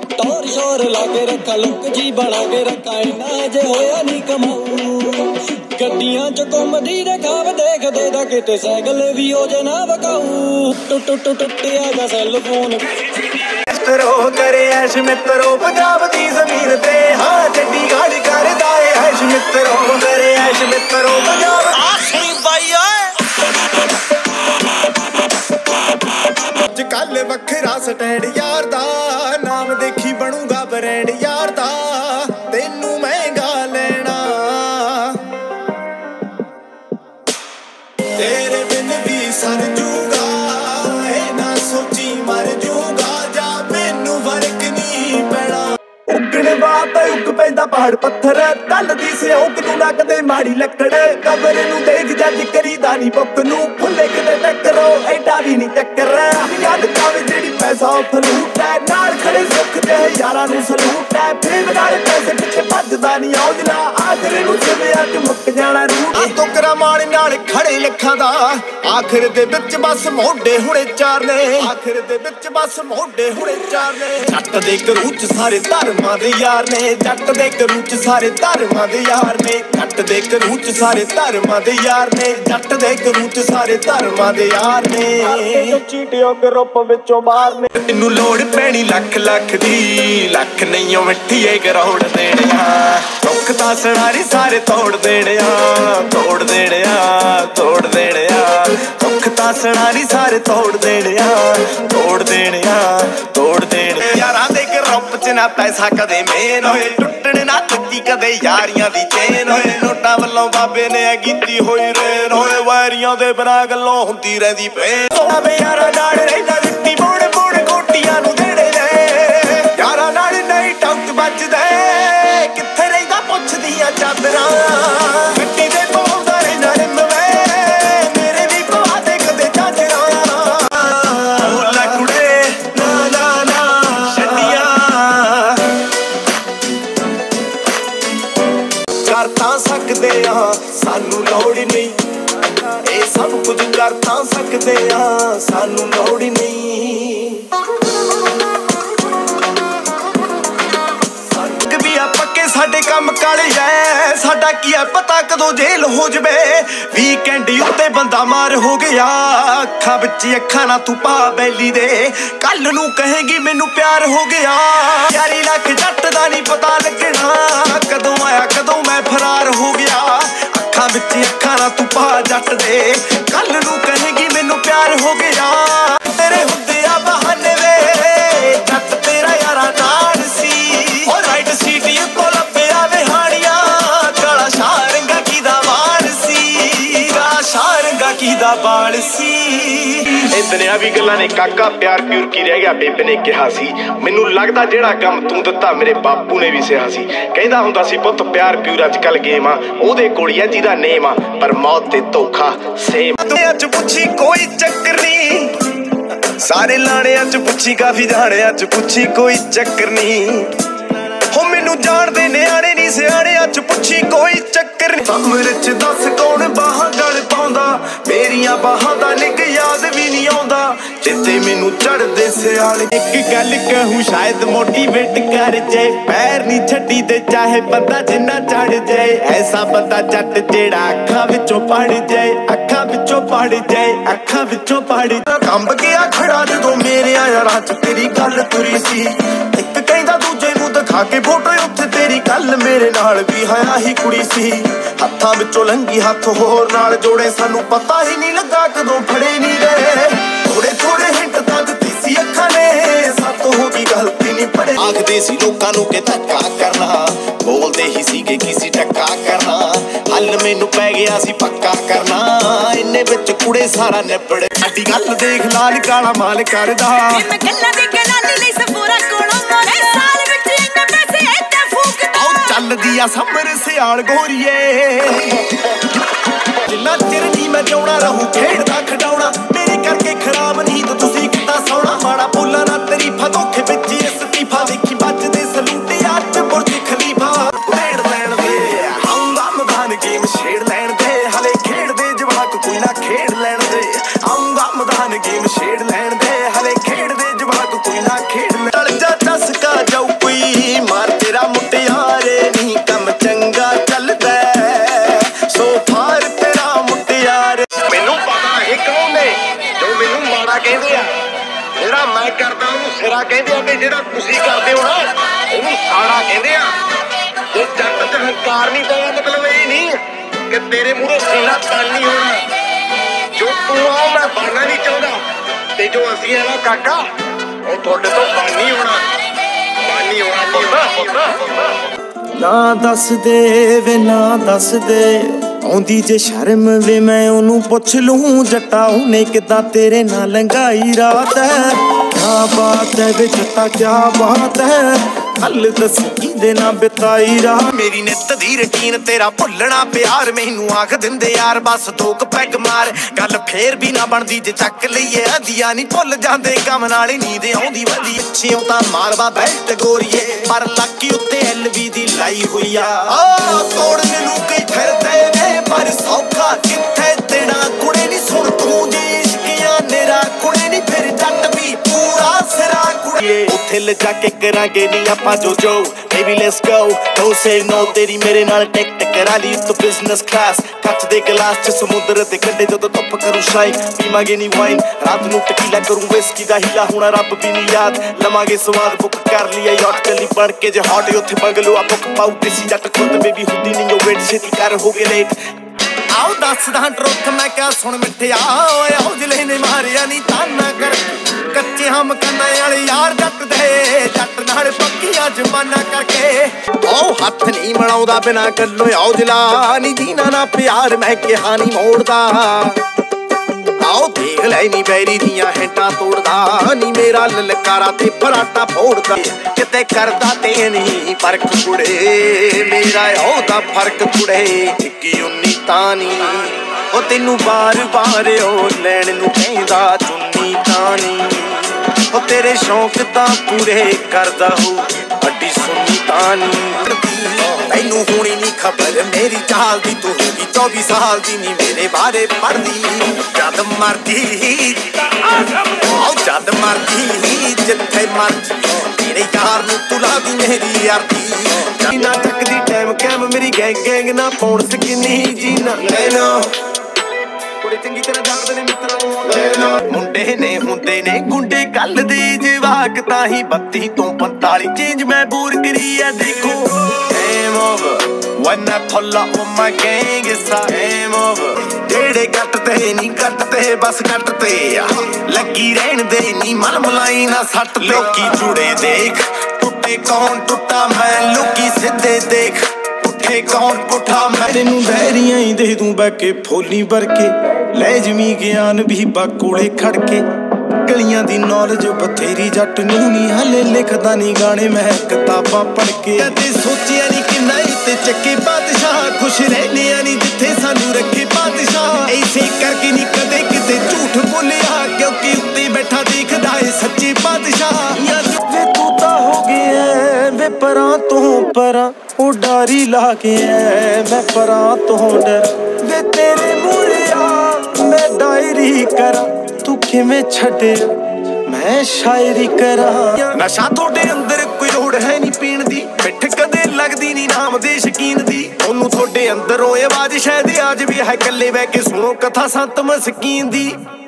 टौर शोर लाके रखा लुक जी बना के रखा इन्ना जे होया नहीं कमाऊ गड्डियां च घुमदी दे खाब देखदे दा किते साइकिल भी हो जे ना वकाऊ टुट्टिया जा सेल फोन मित्रो करे ऐश मित्रो पंजाब दी ज़मीन ते हाँ चंडीगढ़ करदा है ऐश मित्रो करे ऐश मित्रो पंजाब आखिरी भाई अजकल वखरा स्टैंड यार दा नाम देखी बनूगा ब्रांड यार दा तेनू महंगा लेना तेरे बिन भी सर जूगा ना सोची मर जूगा जा मैनू फर्क नहीं पैना उगने बात उग पैंदा पहाड़ पत्थर कल दी सियोक नू लगदे माड़ी लकड़ कबर नू देख जज करीदा नी बुक नू फुले किते टक्करो एडा भी नहीं चक्कर याद कावे जेड़ी पैसा फलूट है नाल खड़े सुख ते यारां नू सलूट है फेम नाल पैसे पिछे भजदा नहीं औजला आखिर नू जिवे अज मुक जाना रूट आ टोकरा माण नाल खड़े लखां दा आखिर दे विच बस मोढे हुणे चार ने आखिर दे विच बस मोढे हुणे चार ने जट दे घरू च सारे धर्मां दे यार ने जट दे घरू च सारे धर्मां दे यार ने जट दे घरू च सारे धर्मां दे यार ने जट दे घरू च सारे धर्मां दे यार ने चीटियों ग्रुप विचों बाहर ने तैनू लोड़ पैनी लख लख दी लख नहीं ओ मिठीए करोड़ देणिया दुख तां सड़ारी सारे तोड़ देणिया तोड़ देणिया तोड़ देणिया दुख तां सड़ारी सारे तोड़ देणिया तोड़ देणिया तोड़ देणिया यारां दे ग्रुप च ना पैसा कदे मेन होए टुटण ना टुटी कदे यारियां दी चेन होए नोटा वल्लों बाबे ने कीती होई रेन होए वारियां दे बिना गल्लों हुंदी रहिंदी पेन होवे यारा नाल रहिंदा विट्टी बुण बुण गोटियां नू देणे ने यारा नाल नहीं टौक बजदे कित्थे रहिंदा पुछदियां चादरां गड्डी दे पाउंदा रहिंदा रिंदवे मेरे भी पवा दे कदे चादरां भोला कुड़े ना ना ना छड्डियां कर तां सकदे आ सानू लोड़ नहीं ਇਹ ਸਭ ਕੁਝ ਕਰ ਤਾਂ ਸਕਦੇ ਆ ਸਾਨੂੰ ਲੋੜ ਨਹੀਂ ਸੰਗ ਵੀ ਆ ਪੱਕੇ ਸਾਡੇ ਕੰਮ ਕਾਲੇ ਐ ਸਾਡਾ ਕੀ ਐ ਪਤਾ ਕਦੋਂ ਜੇਲ ਹੋ ਜਵੇ ਵੀਕਐਂਡ ਉੱਤੇ ਬੰਦਾ ਮਾਰ ਹੋ ਗਿਆ ਅੱਖਾਂ ਵਿੱਚ ਅੱਖਾਂ ਨਾ ਤੂੰ ਪਾ ਬੈਲੀ ਦੇ ਕੱਲ ਨੂੰ ਕਹੇਗੀ ਮੈਨੂੰ ਪਿਆਰ ਹੋ ਗਿਆ ਯਾਰੀ ਲੱਖ ਜੱਟ ਦਾ ਨਹੀਂ ਪਤਾ ਲੱਗਣਾ ਕਦੋਂ ਆਇਆ ਕਦੋਂ ਮੈਂ ਫਰਾਰ ਹੋ ਗਿਆ ਅੱਖਾਂ ਵਿੱਚ ਅੱਖਾਂ ਨਾ ਤੂੰ ਪਾ ਜੱਟ ਦੇ ਕੱਲ ਨੂੰ ਕਹੇਗੀ ਮੈਨੂੰ ਪਿਆਰ ਹੋ ਗਿਆ ਤੇਰੇ ਹੁੰਦੇ ਆ ਬਹਾਨੇ ਵੇ ਜੱਟ ਤੇਰਾ ਯਾਰਾ ਨਾਲ ਸੀ ਉਹ ਰਾਈਟ ਸੀਟ ਉੱਤੋਂ ਲੱਭਿਆ ਵਿਹਾੜੀਆਂ ਕਾਲਾ ਸ਼ਾਰੰਗਾ ਕੀ ਦਾ ਵਾਲ ਸੀ ਕਾਲਾ ਸ਼ਾਰੰਗਾ ਕੀ ਦਾ ਵਾਲ ਸੀ ਇਤਨੀਆਂ ਵੀ ਗੱਲਾਂ ਨੇ ਕਾਕਾ ਪਿਆਰ ਪਿਉਰ ਕੀ ਰਹਿ ਗਿਆ ਬੇਬੇ ਨੇ ਕਿਹਾ ਸੀ ਮੈਨੂੰ ਲੱਗਦਾ ਜਿਹੜਾ ਕੰਮ ਤੂੰ ਦਿੱਤਾ ਮੇਰੇ ਬਾਪੂ ਨੇ ਵੀ ਸਿਆ ਸੀ ਕਹਿੰਦਾ ਹੁੰਦਾ ਸੀ ਪੁੱਤ ਪਿਆਰ ਪਿਉਰ ਅੱਜ ਕੱਲ ਗੇਮ ਆ ਉਹਦੇ ਕੋਲ ਹੀ ਆ ਜਿਹਦਾ ਨੇਮ ਆ ਪਰ ਮੌਤ ਤੇ ਧੋਖਾ ਸੇਮ ਦੁਨੀਆ ਚ ਪੁੱਛੀ ਕੋਈ ਚੱਕਰ ਨਹੀਂ ਸਾਰੇ ਲਾਣਿਆਂ ਚ ਪੁੱਛੀ ਕਾਫੀ ਜਾਣਿਆਂ ਚ ਪੁੱਛੀ ਕੋਈ ਚੱਕਰ ਨਹੀਂ ਹੋ ਮੈਨੂੰ ਜਾਣਦੇ ਨਿਆਣੇ ਨਹੀਂ ਸਿਆਣਿਆਂ ਚ ਪੁੱਛੀ ਕੋਈ ਚੱਕਰ ਨਹੀਂ ਕਮਰੇ ਚ ਦੱਸ ਕੌਣ ਬਾਹਾਂ ਗਲ ਪਾਉਂਦਾ ਮੇਰੀਆਂ ਬਾਹਾਂ ਦਾ ਨਿੱਕ ਯਾਦ ਵੀ ਨਹੀਂ ਆਉਂਦਾ ਜਿੱਤੇ ਮੈਨੂੰ ਚੜਦੇ ਸਿਆਲ ਇੱਕ ਗੱਲ ਕਹੂੰ ਸ਼ਾਇਦ ਮੋਟੀਵੇਟ ਕਰ ਜੇ ਪੈਰ ਨਹੀਂ ਛੱਡੀ ਤੇ ਚਾਹੇ ਬੰਦਾ ਜਿੰਨਾ ਚੜ ਜਾਏ ਐਸਾ ਬੰਦਾ ਜੱਟ ਜਿਹੜਾ ਅੱਖਾਂ ਵਿੱਚੋਂ ਪੜ ਜਾਏ ਅੱਖਾਂ ਵਿੱਚੋਂ ਪੜ ਜਾਏ ਅੱਖਾਂ ਵਿੱਚੋਂ ਪੜ ਕੰਬ ਗਿਆ ਖੜਾ ਜਦੋਂ ਮੇਰੇ ਯਾਰਾਂ ਚ ਤੇਰੀ ਗੱਲ ਤੁਰੀ ਸੀ ਇੱਕ ਕਹਿੰਦਾ ਦੂਜੇ ਨੂੰ ਦਿਖਾ ਕੇ ਫੋਟੋ ਉੱਥੇ ਤੇਰੀ ਗੱਲ ਮੇਰੇ ਨਾਲ ਵੀ ਹੈ ਹੀ ਕੁੜੀ ਸੀ ਹੱਥਾਂ ਵਿੱਚੋਂ ਲੰਗੀ ਹੱਥ ਹੋਰ ਨਾਲ ਜੋੜੇ ਸਾਨੂੰ ਪਤਾ ਹੀ ਨਹੀਂ ਲੱਗਾ ਕਦੋਂ ਫੜੇ ਨਹੀਂ ਗਏ ਥੋੜੇ ਥੋੜੇ ਹਿੰਟ ਤਾਂ ਦਿੱਤੀ ਸੀ ਅੱਖਾਂ ਨੇ ਸਾਤੋਂ ਹੋ ਗਈ ਗਲਤੀ ਨਹੀਂ ਪੜੇ ਆਖਦੇ ਸੀ ਲੋਕਾਂ ਨੂੰ ਕਿ ਧੱਕਾ ਕਰਨਾ ਬੋਲਦੇ ਹੀ ਸੀਗੇ ਕਿਸੇ ਟੱਕਾ ਕਰਨਾ ਹੱਲ ਮੈਨੂੰ ਪੈ ਗਿਆ ਸੀ ਪੱਕਾ ਕਰਨਾ ਇੰਨੇ ਵਿੱਚ ਕੁੜੇ ਸਾਰਾ ਨਿਬੜ ਸਾਡੀ ਗੱਲ ਦੇਖ ਲਾਲ ਕਾਲਾ ਮਾਲ ਕਰਦਾ ਮੈਂ ਗੱਲਾਂ ਦੀ ਗਲਾਲੀ ਲਈ ਸਫੂਰਾ ਕੋਲੋਂ ਮੋਰੇ ਸਾਲ ਵਿੱਚ ਇੰਨੇ ਪੈਸੇ ਇੱਥੇ ਫੂਕਦਾ ਉਹ ਚੱਲਦੀ ਆ ਸਮਰ ਸਿਆਲ ਗੋਰੀਏ ਜਿੰਨਾ ਚਿਰ ਨਹੀਂ ਮੈਂ ਜਿਉਣਾ ਰਹੂੰ ਖੇਡਦਾ ਖਡਾਉਣਾ ਮੇਰੇ ਕਰਕੇ ਖਰਾਬ ਨੀਂਦ ਤੁਸੀਂ ਕਿੱਦਾਂ ਸੌਣਾ ਮਾੜਾ ਬੋਲਾਂ ਨਾ ਤਰੀਫਾ ਧੋਖੇ ਵਿੱਚ ਇਸਤੀਫਾ ਦੇਖੀ ਵੱਜਦੇ ਸਲੂਟ ਅੱਜ ਬੁਰਜ ਖਲੀਫਾ ਲੈਣ ਲੈਣ ਦੇ ਆਉਂਦਾ ਮੈਦਾਨ ਗੇਮ ਛੇੜ ਲੈਣ ਦੇ ਹਲੇ ਖੇਡਦੇ ਜਵਾਕ ਕੋਈ ਨਾ ਖੇਡ ਲੈਣ ਦੇ ਆਉਂਦਾ ਮੈਦਾਨ ਗੇਮ ਛੇੜ ਲੈਣ ਦੇ ਹਲੇ ਖੇਡਦੇ ਜਵਾਕ ਕੋਈ ਨਾ ਖੇਡ ਲੈ ਚਲ ਜਾ ਚਸਕਾ ਕਹਿੰਦੇ ਆ, ਜਿਹੜਾ ਮੈਂ ਕਰਦਾ ਉਹਨੂੰ ਸਿਰਾ ਕਹਿੰਦੇ ਆ, ਤੇ ਜਿਹੜਾ ਤੁਸੀਂ ਕਰਦੇ ਹੋ ਨਾ ਉਹਨੂੰ ਸਾੜਾ ਕਹਿੰਦੇ ਆ। ਜੇ ਜੱਟ ਚ ਹੰਕਾਰ ਨਹੀਂ ਤਾਂ ਮਤਲਬ ਇਹ ਨਹੀਂ ਕਿ ਤੇਰੇ ਮੂਹਰੇ ਸੀਨਾ ਤੰਗ ਨਹੀਂ ਹੋਣਾ। ਜੋ ਤੂੰ ਆ ਮੈਂ ਬਣਨਾ ਨਹੀਂ ਚਾਹੁੰਦਾ, ਤੇ ਜੋ ਅਸੀਂ ਆ ਨਾ ਕਾਕਾ ਉਹ ਤੁਹਾਡੇ ਤੋਂ ਬਾਨੀ ਹੋਣਾ, ਬਾਨੀ ਹੋਣਾ। ਨਾ ਦੱਸ ਦੇ ਵੇ ਨਾ ਦੱਸ ਦੇ, ਆਉਂਦੀ ਜੇ ਸ਼ਰਮ ਵੇ ਮੈਂ ਉਹਨੂੰ ਪੁੱਛ ਲੂੰ, ਜੱਟਾ ਉਹਨੇ ਕਿੱਦਾਂ ਤੇਰੇ ਨਾਲ ਲੰਘਾਈ ਰਾਤ ਹੈ। ਕਿਆ ਬਾਤ ਹੈ ਵੇ ਜੱਟਾ ਕਿਆ ਬਾਤ ਹੈ, ਹੱਲ ਦੱਸ ਕਿਹਦੇ ਨਾਲ ਬਿਤਾਈ ਰਾਤ। ਮੇਰੀ ਨਿੱਤ ਦੀ ਰਕੀਨ ਤੇਰਾ ਭੁੱਲਣਾ ਪਿਆਰ, ਮੈਨੂੰ ਆਖ ਦਿੰਦੇ ਯਾਰ ਬਸ ਦੋ ਕੁ ਪੈਗ ਮਾਰ। ਗੱਲ ਫੇਰ ਵੀ ਨਾ ਬਣਦੀ ਜੇ ਚੱਕ ਲਈਏ ਅਧੀਆਂ, ਨਹੀਂ ਭੁੱਲ ਜਾਂਦੇ ਕੰਮ ਨਾਲ ਹੀ ਨੀਂਦ ਆਉਂਦੀ ਵਧੀ। ਅੱਛਿਓ ਤਾਂ ਮਾਰਵਾ ਬੈਲਟ ਗੋਰੀਏ, ਪਰ ਲੱਕੀ ਉੱਤੇ ਐਲਵੀ ਦੀ ਲਾਈ ਹੋਈ ਆ। ਤੋੜਨ ਨੂੰ ਕਈ ਫਿਰਦੇ ਨੇ ਪਰ ਸੌਖਾ ਕਿੱਥੇ ਤੇਰਾ ਕੁੜੇ ਨੀ। ਸੁਣ ਤੂੰ ਜੀ ਇਸ਼ਕੀਆਂ ਨੇਰਾ ਕੁੜੇ ਨੀ, ਫਿਰ ਜੱਟ ਵੀ ਪੂਰਾ ਸਿਰਾ ਕੁੜੇ। ਉੱਥੇ ਲਿਜਾ ਕੇ ਕਰਾਂਗੇ ਨੀ ਆਪਾਂ ਜੋ baby let's go don't say no, ਤੇਰੀ ਮੇਰੇ ਨਾਲ ਟਿਕਟ ਕਰਾ ਲਈ ਤੂੰ ਬਿਜ਼ਨਸ ਕਲਾਸ। ਕੱਚ ਦੇ ਗਲਾਸ ਚ ਸਮੁੰਦਰ ਤੇ ਕੰਢੇ ਜਦੋਂ ਧੁੱਪ ਕਰੂ ਸ਼ਾਈਨ, ਪੀਵਾਂਗੇ ਨੀ ਵਾਈਨ ਰਾਤ ਨੂੰ ਟਕੀਲਾ ਕਰੂ ਵਿਸਕੀ ਦਾ ਹੀਲਾ, ਹੋਣਾ ਰੱਬ ਵੀ ਨੀ ਯਾਦ ਲਵਾਂਗੇ ਸਵਾਦ। ਬੁੱਕ ਕਰ ਲਿਆ ਯਾਟ ਚੱਲੀ ਬਣ ਕੇ ਜੇ ਹੌਟ, ਉੱਥੇ ਬੰਗਲੋ ਆ ਬੁੱਕ ਪਾਉ ਦੇਸੀ ਜੱਟ ਖੁਦ ਬੇਬੀ ਹੁੰਦੀ ਨਹੀਂ ਉਹ ਵੇਟ ਛੇਤੀ ਕਰ ਹੋ ਗਏ ਲੇਟ। ਆਓ ਦੱਸਦਾ ਟਰੁੱਥ ਮੈਂ ਕਿਹਾ ਸੁਣ ਮਿੱਠਿਆ, ਓਏ ਆਓ ਜਿਲੇ ਨੇ ਮਾਰਿਆ ਨੀ ਤਾਨਾ ਕਰ। ਕੱਚੇ ਹਮ ਕੰਨਾਂ ਵਾਲੇ ਯਾਰ ਜੱਟ ਦੇ, ਜੱਟ ਨਾਲ ਪੱਕੀਆਂ ਜਮਾਨਾ ਕਰਕੇ। ਉਹ ਹੱਥ ਨਹੀਂ ਬਣਾਉਂਦਾ ਬਿਨਾ ਗੱਲੋਂ ਆਓ ਜਿਲਾ ਨੀ, ਜੀਨਾ ਨਾ ਪਿਆਰ ਮੈਂ ਕਿਹਾ ਨੀ ਮੋੜਦਾ। ਆਓ ਦੇਖ ਲੈ ਨੀ ਬੈਰੀ ਦੀਆਂ ਹੈਂਟਾਂ ਤੋੜਦਾ ਨੀ, ਮੇਰਾ ਲਲਕਾਰਾ ਤੇ ਫਰਾਟਾ ਫੋੜਦਾ। ਕਿਤੇ ਕਰਦਾ ਤੇ ਨਹੀਂ ਫਰਕ ਕੁੜੇ, ਮੇਰਾ ਉਹਦਾ ਫਰਕ ਕੁੜੇ। 21 ਤਾਂ ਨੀ ਉਹ ਤੈਨੂੰ ਬਾਰ-ਬਾਰ ਉਹ ਲੈਣ ਨੂੰ ਕਹਿੰਦਾ ਚੁੰਨੀ ਤਾਂ ਨੀ, ਉਹ ਤੇਰੇ ਸ਼ੌਂਕ ਤਾਂ ਪੂਰੇ ਕਰਦਾ ਹੋ ਅੱਡੀ ਸੁਣੀ ਤਾਂ ਨੀ। ਤੈਨੂੰ ਹੁਣੀ ਨੀ ਖਬਰ ਮੇਰੀ ਚਾਲ ਦੀ, ਤੂੰ ਹੋਗੀ 24 ਸਾਲ ਦੀ ਨੀ ਮੇਰੇ ਬਾਰੇ ਪੜਦੀ। ਜਦ ਮਰਦੀ ਆਓ ਜਦ ਮਰਦੀ ਜਿੱਥੇ ਮਰਜੀ, ਮੇਰੇ ਯਾਰ ਨੂੰ ਤੂੰ ਲਾ ਦੀ ਮੇਰੀ ਯਾਰਦੀ। ਨਾ ਚੱਕਦੀ ਟਾਈਮ ਕੈਮ ਮੇਰੀ ਗੈਂਗ ਨਾ ਪਾਉਣ ਸਕਿਨੀ ਜੀਨਾ ਲੈਣਾ। ਕੁੜੇ ਚੰਗੀ ਤਰ੍ਹਾਂ ਜਾਣਦੇ ਨੇ ਮਿੱਤਰਾਂ ਨੂੰ, ਮੁੰਡੇ ਨੇ ਹੁੰਦੇ ਨੇ ਗੁੰਡੇ ਕੱਲ ਦੇ ਜਵਾਕ ਤਾਂ ਹੀ 32 ਤੋਂ 45 ਚੇਂਜ ਮੈਂ ਬੂਰ ਕਰੀ ਆ ਦੇਖੋ। Game over when I pull up with my gang, it's game over। ਜਿਹੜੇ ਗੱਟ ਤੇ ਨਹੀਂ ਕੱਟ ਤੇ ਬਸ ਕੱਟ ਤੇ ਆ ਲੱਗੀ ਰਹਿਣ ਦੇ ਨੀ, ਮਨ ਮਲਾਈ ਨਾ ਸੱਟ। ਲੋਕੀ ਜੁੜੇ ਦੇਖ ਟੁੱਟੇ ਕੌਣ ਟੁੱਟਾ ਮੈਂ, ਲੋਕੀ ਸਿੱਧੇ ਦੇਖ ਉੱਠੇ ਕੌਣ ਪੁੱਠਾ ਮੈਂ। ਤੈਨੂੰ ਬਹਿਰੀਆਂ ਹੀ ਦੇ ਦੂੰ ਬਹਿ ਕੇ ਫੋਲੀ ਵਰਕੇ, ਲੈ ਜਮੀ ਗਿਆਨ ਵੀ ਬਾ ਕੋਲੇ ਖੜ ਕੇ। ਗਲੀਆਂ ਦੀ ਨੌਲੇਜ ਬਥੇਰੀ ਜੱਟ ਨੂੰ ਨੀ, ਹਲੇ ਲਿਖਦਾ ਨੀ ਗਾਣੇ ਮੈਂ ਕਿਤਾਬਾਂ ਪੜ ਕੇ। ਕਦੇ ਸੋਚਿਆ ਨੀ ਕਿ ਨਹੀਂ ਤੇ ਚੱਕੇ ਬਾਦਸ਼ਾਹ, ਖੁਸ਼ ਰਹਿੰਦੇ ਆ ਨੀ ਜਿੱਥੇ ਸਾਨੂੰ ਰੱਖੇ ਬਾਦਸ਼ਾਹ। ਐਸੇ ਕਰਕੇ ਨੀ ਕਦੇ ਕਿਤੇ ਝੂਠ ਬੋਲਿਆ, ਕਿਉਂਕਿ ਉੱਤੇ ਬੈਠਾ ਦੇਖਦਾ ਏ ਸੱਚੇ ਬਾਦਸ਼ਾਹ। ਯਾਰ ਵੇ ਤੂੰ ਤਾਂ ਹੋ ਗਿਆ ਵੇ ਪਰਾਂ ਤੋਂ ਪਰਾਂ, ਉਹ ਡਾਰੀ ਲਾ ਕੇ ਐ ਮੈਂ ਪਰਾਂ ਤੋਂ ਡਰ। ਵੇ ਤੇਰੇ ਮੂਹਰੇ ਆ ਮੈਂ ਡਾਇਰੀ ਕਰਾਂ, ਤੂੰ ਕਿਵੇਂ ਛੱਡਿਆ ਮੈਂ ਸ਼ਾਇਰੀ ਕਰਾਂ। ਨਸ਼ਾ ਤੁਹਾਡੇ ਅੰਦਰ ਕੋਈ ਲੋੜ ਹੈ ਨੀ ਪੀਣ ਦੀ, ਪਿੱਠ ਕਦੇ ਲੱਗਦੀ ਨੀ ਨਾਮ ਦੇ ਸ਼ਕੀਨ ਦੀ। ਉਹਨੂੰ ਤੁਹਾਡੇ ਅੰਦਰੋਂ ਆਵਾਜ਼ ਸ਼ਾਇਦ ਅੱਜ ਵੀ ਹੈ, ਇਕੱਲੇ ਬਹਿ ਕੇ ਸੁਣੋ ਕਥਾ ਸੰਤ ਮਸਕੀਨ ਦੀ।